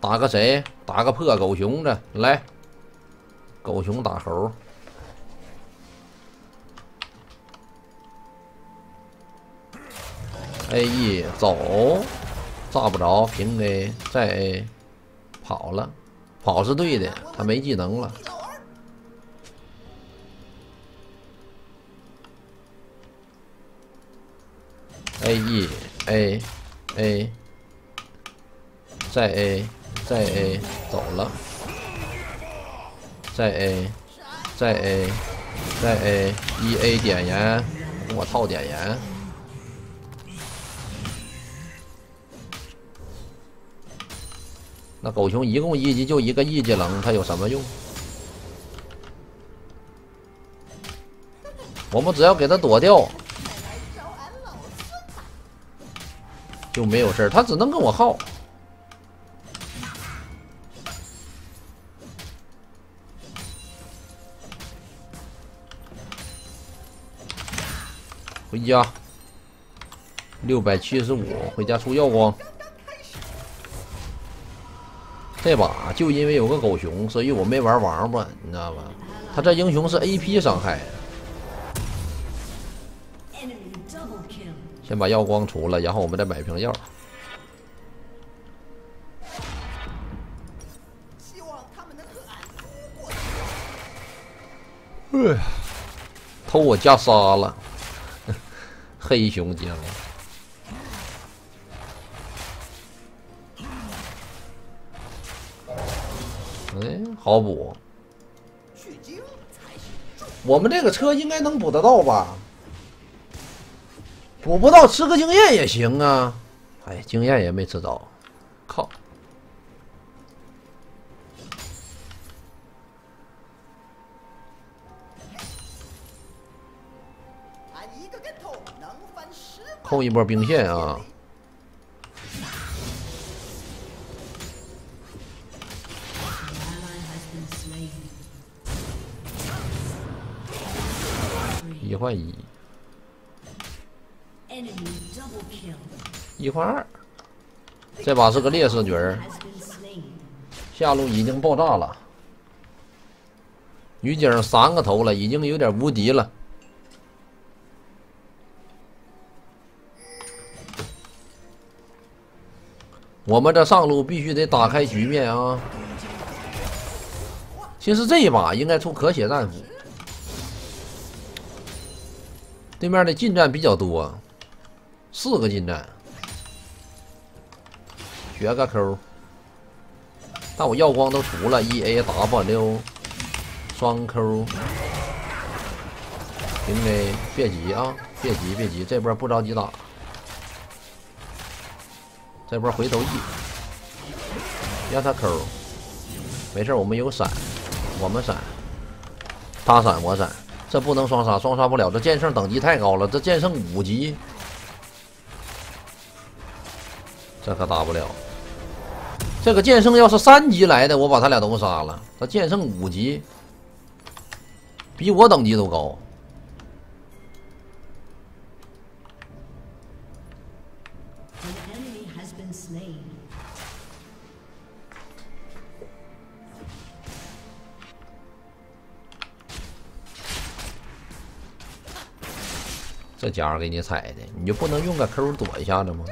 打个谁？打个破狗熊的，来，狗熊打猴。A1 走，炸不着，平 A 再 A， 跑了，跑是对的，他没技能了。A1 A 再 A 再 A 走了，再 A 再 A 再 A 1A 点燃，给我套点燃。那狗熊一共一级就一个一级冷，它有什么用？我们只要给它躲掉，就没有事儿。它只能跟我耗。回家，675，回家出耀光。这把就因为有个狗熊，所以我没玩王八，你知道吧？他这英雄是 AP 伤害。先把耀光除了，然后我们再买瓶药。哎呀，偷我家杀了，黑熊将。哎，好补。我们这个车应该能补得到吧？补不到，吃个经验也行啊。哎，经验也没吃着，靠！扣一波兵线啊！1换1，1换2，这把是个劣势局儿，下路已经爆炸了，女警3个头了，已经有点无敌了。我们这上路必须得打开局面啊！其实这一把应该出可血战斧。对面的近战比较多，4个近战，学个 Q。但我耀光都除了1AW 双 Q， 平 A 别急啊，别急，这波不着急打，这波回头 E， 让他 Q， 没事，我们有闪，我们闪，他闪我闪。这不能双杀，双杀不了。这剑圣等级太高了，这剑圣5级，这可打不了。这个剑圣要是3级来的，我把他俩都杀了。这剑圣5级，比我等级都高。这家伙给你踩的，你就不能用个 Q 躲一下子吗？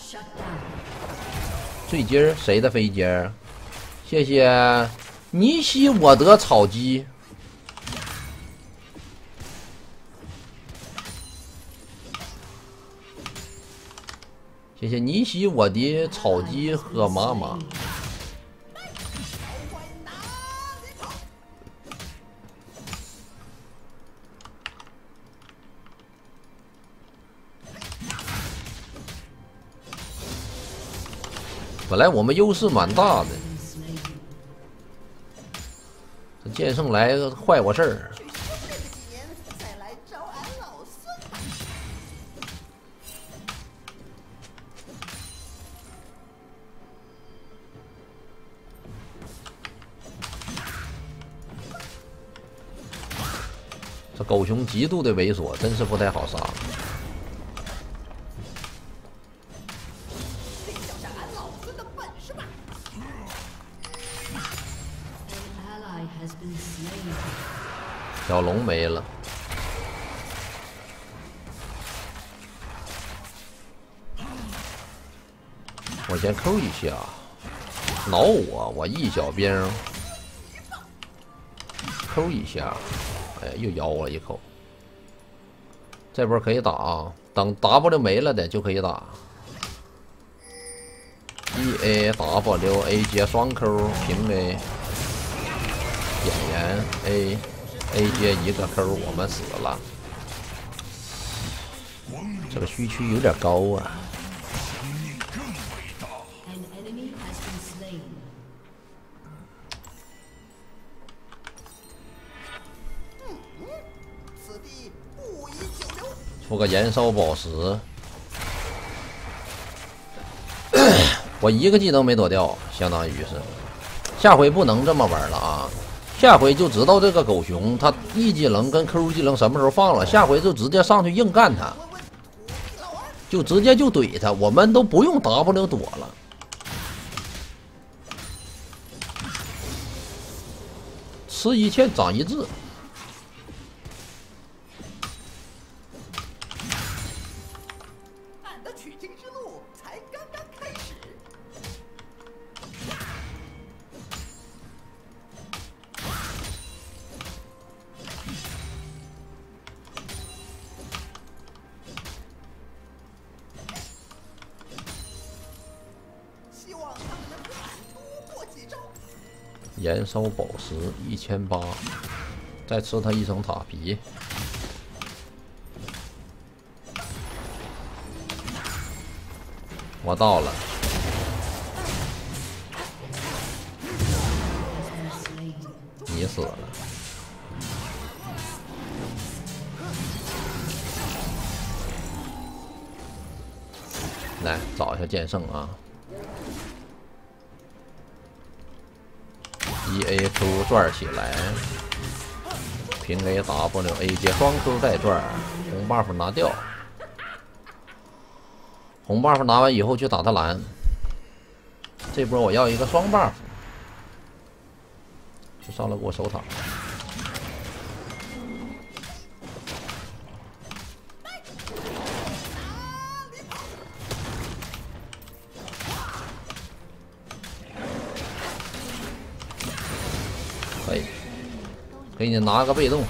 坠机谁的飞机？谢谢尼西我德草鸡。谢谢尼西我的草鸡和妈妈。本来我们优势蛮大的，这剑圣来坏我事儿。这狗熊极度的猥琐，真是不太好杀。 小龙没了。我先扣一下，挠我一小兵，扣一下，哎，又咬我一口。这波可以打啊，等 W 没了的就可以打。EA W A 接双扣平 A， 点燃 A 接一个扣，我们死了。这个虚区有点高啊。出个燃烧宝石，我一个技能没躲掉，相当于是。下回不能这么玩了啊！下回就知道这个狗熊他 E 技能跟 Q 技能什么时候放了，下回就直接上去硬干他，就直接就怼他，我们都不用 W 躲了。吃一堑长一智。燃烧宝石1800，再吃他一层塔皮。我到了，你死了。来找一下剑圣啊。EA Q 转起来，平 A W A 接双 Q 带转，红 buff 拿掉，红 buff 拿完以后去打他蓝。这波我要一个双 buff， 就上来给我守塔。可以，给你拿个被动。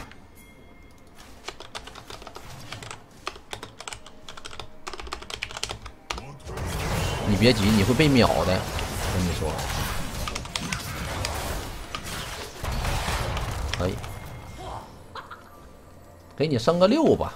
你别急，你会被秒的，跟你说。可以，给你升个6吧。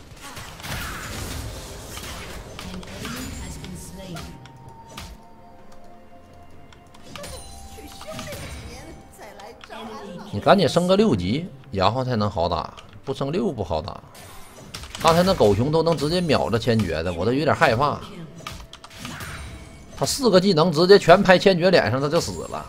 你赶紧升个6级，然后才能好打，不升6不好打。刚才那狗熊都能直接秒着千珏的，我都有点害怕。他4个技能直接全拍千珏脸上，他就死了。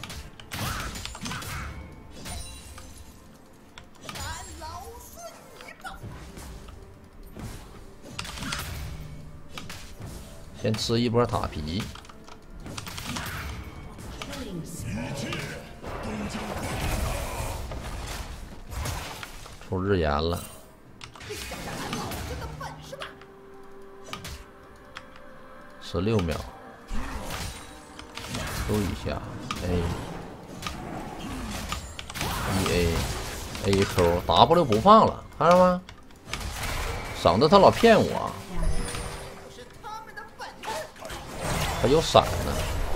先吃一波塔皮。出日炎了，16秒，抽一下 A Q W 不放了，看到吗？省得他老骗我，他有闪呢。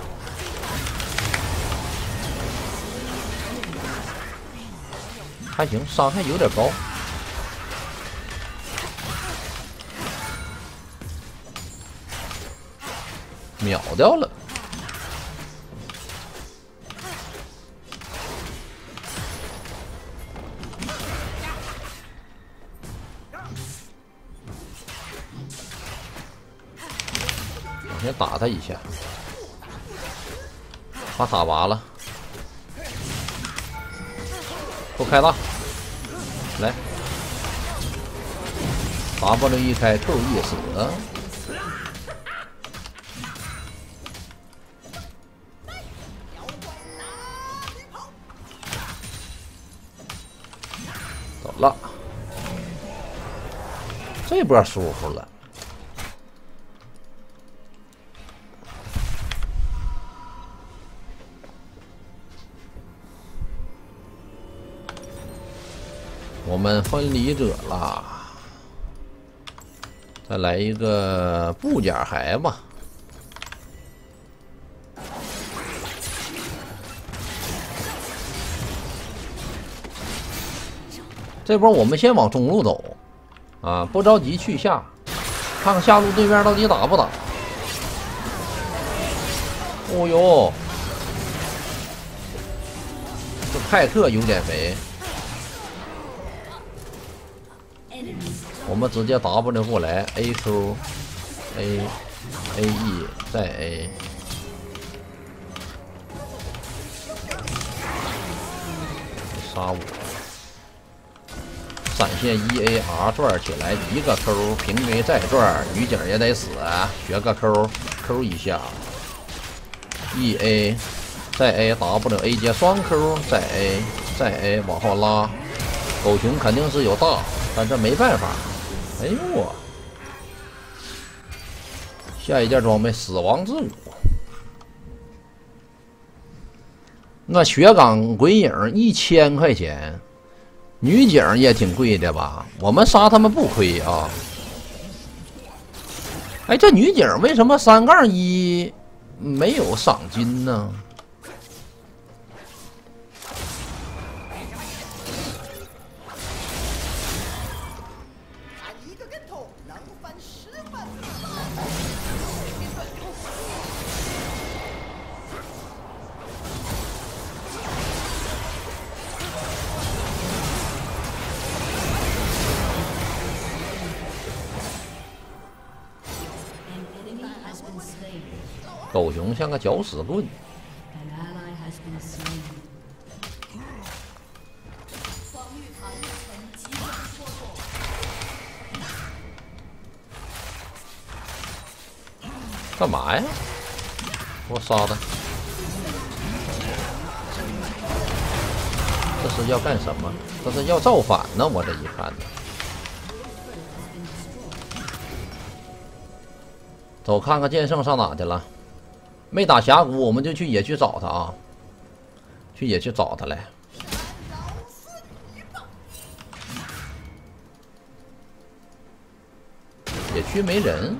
还行，伤害有点高。秒掉了。我先打他一下，把塔拔了。不开大，来 ，W 一开，Q 一死， 了，这波舒服了。我们分离者啦，再来一个布甲骸吧。这波我们先往中路走，啊，不着急去下，看看下路对面到底打不打。哦呦，这派克有点肥。 我们直接 W 过来 ，AQ A，AE 再 A， 杀我！闪现 EAR 转起来，一个 Q 平 A 再转，女警也得死，学个 Q 一下 ，EA 再 AWA 接双 Q 再 A 再 A 往后拉，狗熊肯定是有大，但这没办法。 哎呦我！下一件装备死亡之舞，那雪岗鬼影1000块钱，女警也挺贵的吧？我们杀他们不亏啊！哎，这女警为什么3-1没有赏金呢？ 狗熊像个搅屎棍，干嘛呀？我杀他！这是要干什么？这是要造反呢！我这一看呢。 走，看看剑圣上哪去了？没打峡谷，我们就去野区找他啊！去野区找他来。野区没人。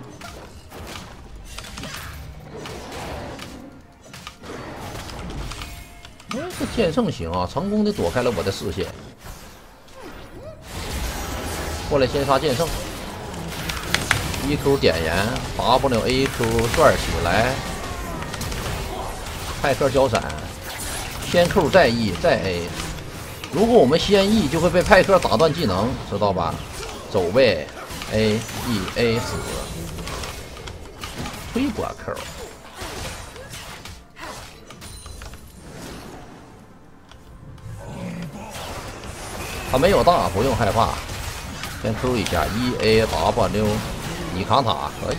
哎，这剑圣行啊，成功的躲开了我的视线。过来先杀剑圣。 EQ 点燃 ，WAQ 转起来，派克交闪，先 Q 再 E 再 A。如果我们先 E， 就会被派克打断技能，知道吧？走位 A E A 死，推波 Q。他没有大，不用害怕，先 Q 一下 EAW。 你扛塔可以，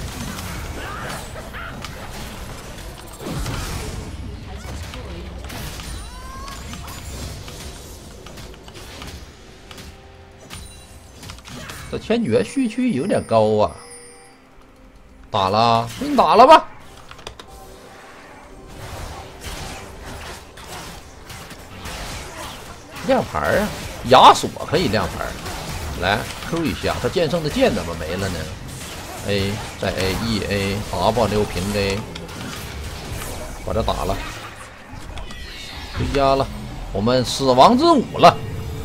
这千珏续区有点高啊！打了，给你打了吧！亮牌啊，亚索可以亮牌，来 Q 一下，他剑圣的剑怎么没了呢？ A 再 A E A W 平 A， 把这打了，回家了，我们死亡之舞了。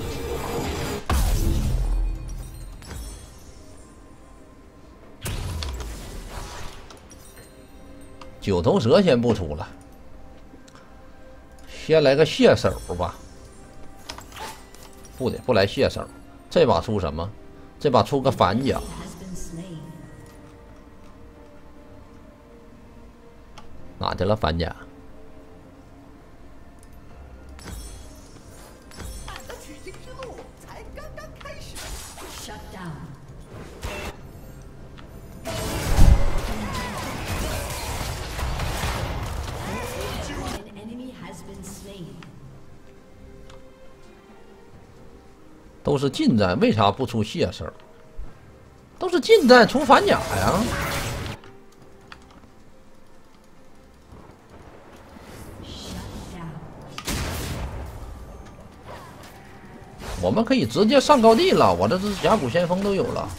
九头蛇先不出了，先来个蟹手吧。不得不来蟹手，这把出什么？这把出个反甲。 哪去了反甲？ 都是近战，为啥不出血手？都是近战出反甲呀。我们可以直接上高地了，我这是峡谷先锋都有了。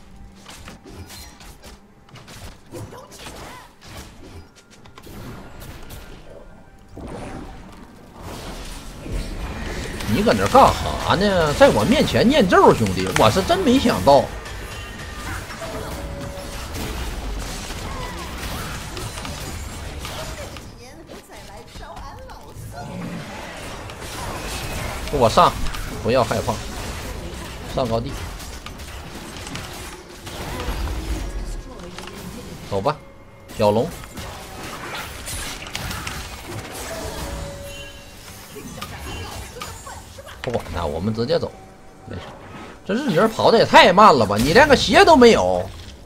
你搁那干哈呢？在我面前念咒，兄弟，我是真没想到。给我上，不要害怕，上高地，走吧，小龙。不管他，我们直接走，没事。这日人跑的也太慢了吧？你连个鞋都没有。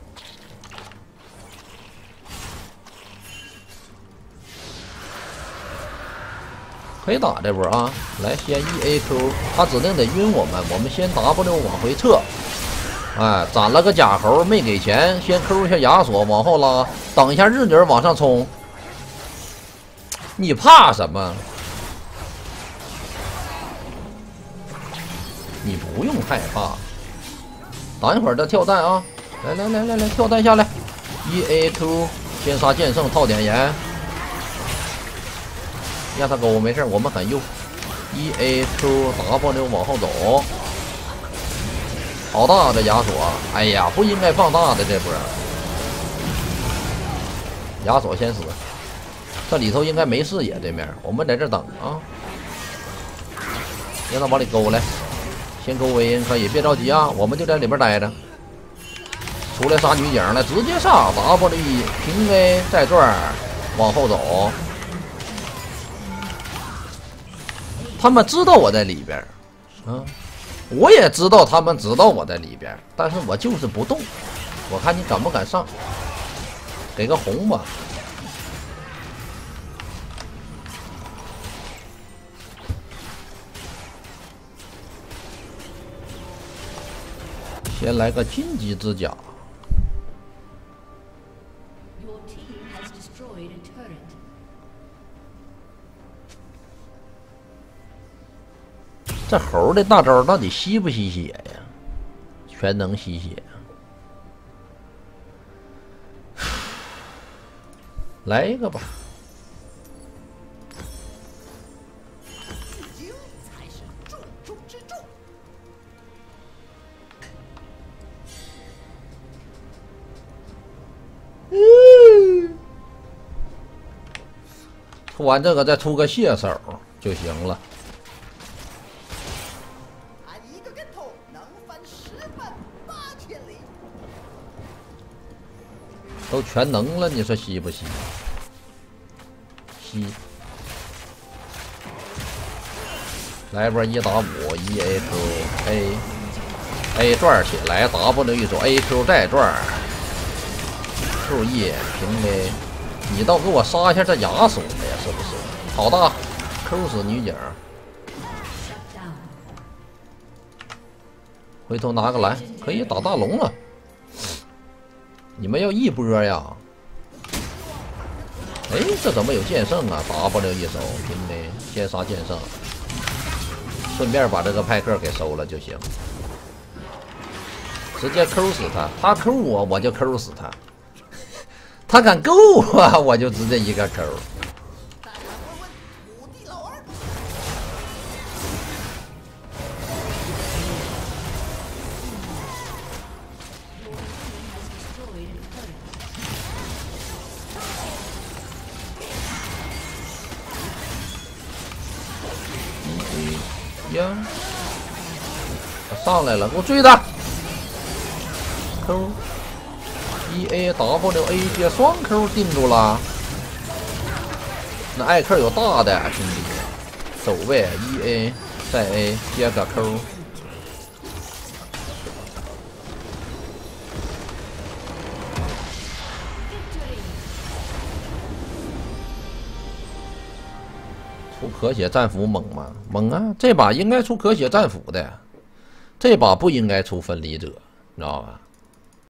可以打这波啊！来，先 EAQ， 他指定得晕我们，我们先 W 往回撤。哎，攒了个假猴，没给钱，先 Q 一下亚索，往后拉，等一下日女往上冲。你怕什么？你不用害怕，等一会儿再跳弹啊！来，跳弹下来 ！EAQ 先杀剑圣，套点盐，让他勾没事，我们很右。EAQ W 往后走，好大的亚索！哎呀，不应该放大的这波，亚索先死，这里头应该没视野，对面我们在这等啊，让他往里勾来。先勾维恩可以，别着急啊，我们就在里边待着。出来杀女警了，直接上 W 平 A 再转，往后走。他们知道我在里边，我也知道他们知道我在里边，但是我就是不动。我看你敢不敢上？给个红吧。先来个荆棘之甲。这猴的大招到底吸不吸血呀？全能吸血。来一个吧。出完这个再出个蟹手就行了。一个跟头能翻108000里。都全能了，你说吸不吸？吸。来波1打5 EAQ A 转起来 W 一手 AQ 再转 QE 平 A。你倒给我杀一下这亚索呀，是不是？好大 ，Q 死女警。回头拿个蓝，可以打大龙了。你们要一波呀？哎，这怎么有剑圣啊 ？W 一手平 A， 先杀剑圣，顺便把这个派克给收了就行。直接 Q 死他，他 Q 我，我就 Q 死他。他敢够啊，我就直接一个 Q。呀，他上来了，给我追他 ！Q。EAW A 双 Q 定住了，那艾克有大的兄弟，走呗 EA 再 A 接个 Q， 出可血战斧猛吗？猛啊！这把应该出可血战斧的， 这把不应该出分离者，你知道吧？